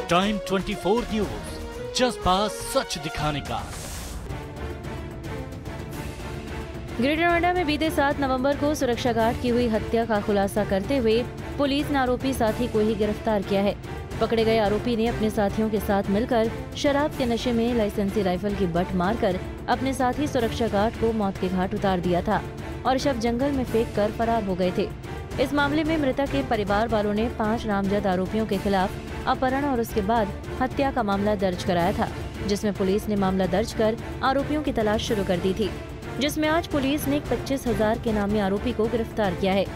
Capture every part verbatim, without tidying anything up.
Time चौबीस news, जज्बा सच दिखाने का। ग्रेटर नोएडा में बीते सात नवंबर को सुरक्षा गार्ड की हुई हत्या का खुलासा करते हुए पुलिस ने आरोपी साथी को ही गिरफ्तार किया है। पकड़े गए आरोपी ने अपने साथियों के साथ मिलकर शराब के नशे में लाइसेंसी राइफल की बट मारकर अपने साथी सुरक्षा गार्ड को मौत के घाट उतार दिया था और शव जंगल में फेंक कर फरार हो गए थे। इस मामले में मृतक के परिवार वालों ने पाँच नामजद आरोपियों के खिलाफ अपहरण और उसके बाद हत्या का मामला दर्ज कराया था, जिसमें पुलिस ने मामला दर्ज कर आरोपियों की तलाश शुरू कर दी थी, जिसमें आज पुलिस ने एक पच्चीस हजार के नामी आरोपी को गिरफ्तार किया है।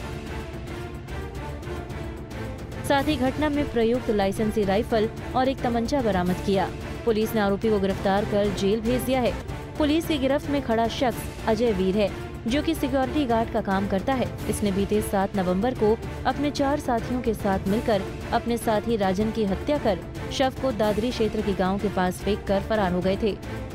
साथ ही घटना में प्रयुक्त लाइसेंसी राइफल और एक तमंचा बरामद किया। पुलिस ने आरोपी को गिरफ्तार कर जेल भेज दिया है। पुलिस की गिरफ्त में खड़ा शख्स अजय वीर है, जो कि सिक्योरिटी गार्ड का काम करता है। इसने बीते सात नवंबर को अपने चार साथियों के साथ मिलकर अपने साथी राजन की हत्या कर शव को दादरी क्षेत्र के गांव के पास फेंक कर फरार हो गए थे।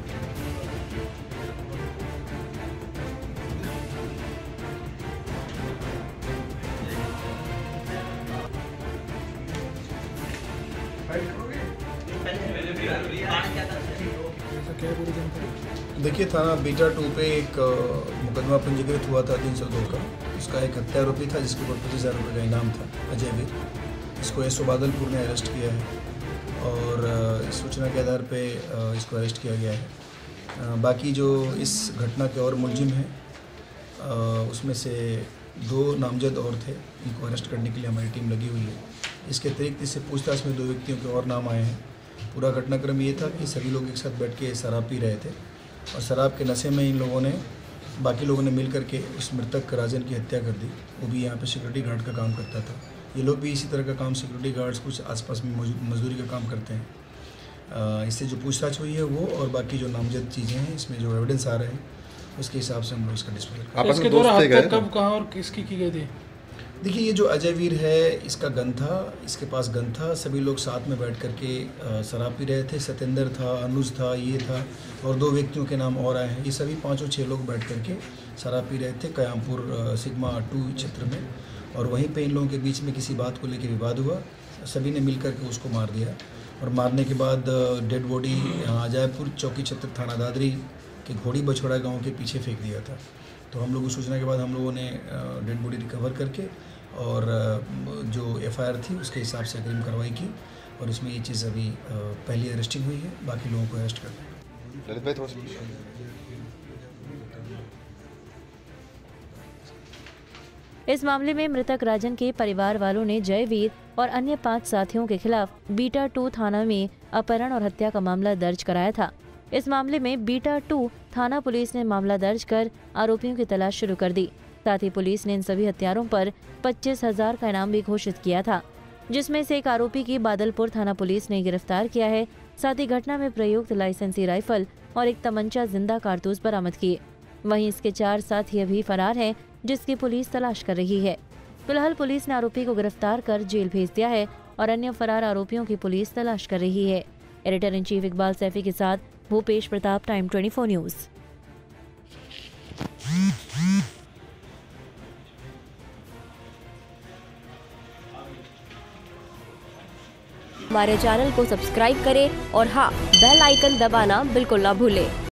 देखिए, थाना बीटा टू पे एक मुकदमा पंजीकृत हुआ था तीन सौ दो का। उसका एक हत्या आरोपी था जिसके ऊपर पच्चीस हज़ार रुपये का इनाम था, अजय वीर। इसको एसओ बादलपुर ने अरेस्ट किया है और इस सूचना के आधार पे इसको अरेस्ट किया गया है। बाकी जो इस घटना के और मुलजिम हैं उसमें से दो नामजद और थे, इनको अरेस्ट करने के लिए हमारी टीम लगी हुई है। इसके अतिरिक्त इससे पूछताछ में दो व्यक्तियों के और नाम आए हैं। पूरा घटनाक्रम ये था कि सभी लोग एक साथ बैठ के शराब पी रहे थे और शराब के नशे में इन लोगों ने बाकी लोगों ने मिल करके उस मृतक राजन की हत्या कर दी। वो भी यहाँ पे सिक्योरिटी गार्ड का काम करता था। ये लोग भी इसी तरह का काम, सिक्योरिटी गार्ड्स कुछ आसपास में मजदूरी का काम करते हैं। इससे जो पूछताछ हुई है वो और बाकी जो नामजद चीज़ें हैं, इसमें जो एविडेंस आ रहे हैं उसके हिसाब से हम लोग इसका डिस्पोजल करेंगे। इसके द्वारा हत्या कब, कहाँ और किसकी की गई थी? देखिए, ये जो अजय वीर है, इसका गन था, इसके पास गन था। सभी लोग साथ में बैठ करके शराब पी रहे थे। सत्येंद्र था, अनुज था, ये था और दो व्यक्तियों के नाम और आए हैं। ये सभी पाँचों छः लोग बैठ करके शराब पी रहे थे कयामपुर सिग्मा टू क्षेत्र में, और वहीं पे इन लोगों के बीच में किसी बात को लेकर विवाद हुआ। सभी ने मिल करके उसको मार दिया और मारने के बाद डेड बॉडी यहाँ अजयपुर चौकी क्षेत्र थाना दादरी के घोड़ी बछोड़ा गाँव के पीछे फेंक दिया था। तो हम लोग सूचना के बाद हम लोगों ने डेड बॉडी रिकवर करके और जो एफआईआर थी उसके हिसाब से अग्रिम कार्रवाई की और इसमें ये चीज़ अभी पहली अरेस्टिंग हुई है, बाकी लोगों को अरेस्ट कर दिया। इस मामले में मृतक राजन के परिवार वालों ने जयवीर और अन्य पाँच साथियों के खिलाफ बीटा टू थाना में अपहरण और हत्या का मामला दर्ज कराया था। इस मामले में बीटा टू थाना पुलिस ने मामला दर्ज कर आरोपियों की तलाश शुरू कर दी। साथ ही पुलिस ने इन सभी हत्यारों पर पच्चीस हजार का इनाम भी घोषित किया था, जिसमें से एक आरोपी की बादलपुर थाना पुलिस ने गिरफ्तार किया है। साथ ही घटना में प्रयुक्त लाइसेंसी राइफल और एक तमंचा जिंदा कारतूस बरामद किए। वहीं इसके चार साथी अभी फरार हैं, जिसकी पुलिस तलाश कर रही है। फिलहाल पुलिस ने आरोपी को गिरफ्तार कर जेल भेज दिया है और अन्य फरार आरोपियों की पुलिस तलाश कर रही है। Editor in chief Iqbal Saifi के साथ भूपेश प्रताप, टाइम चौबीस न्यूज। हमारे चैनल को सब्सक्राइब करें और हाँ, बेल आइकन दबाना बिल्कुल ना भूलें।